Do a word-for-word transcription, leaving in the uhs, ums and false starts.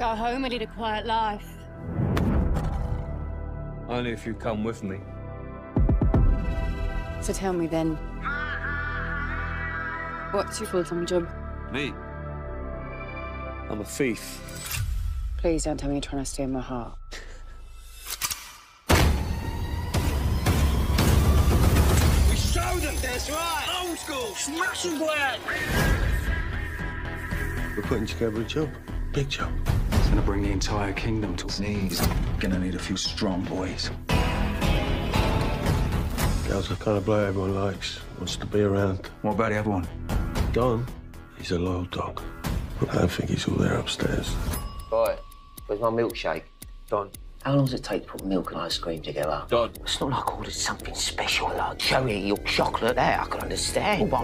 go home and lead a quiet life. Only if you come with me. So tell me then, what's your full-time job? Me? I'm a thief. Please don't tell me you're trying to steal my heart. We show them, that's right. Old school, smash and grab. We're putting together a job. Big job. It's gonna bring the entire kingdom to its knees. Gonna need a few strong boys. Gal's the kind of bloke everyone likes. Wants to be around. What about the other one? Don, he's a loyal dog. I don't think he's all there upstairs. Right, where's my milkshake? Don. How long does it take to put milk and ice cream together? Don. It's not like I ordered something special like cherry or chocolate. That I can understand. But